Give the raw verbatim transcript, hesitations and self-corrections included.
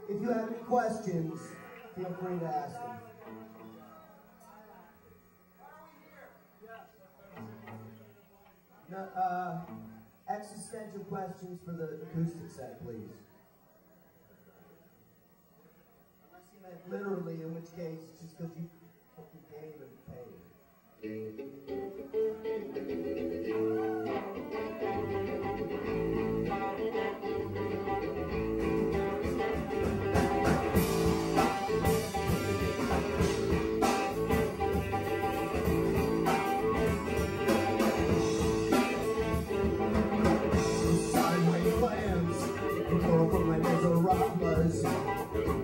If you have any questions, feel free to ask them. No, uh, existential questions for the acoustic set, please. Unless you meant literally, in which case, just because you fucking came and paid. Sideways plans, go for my Miserables.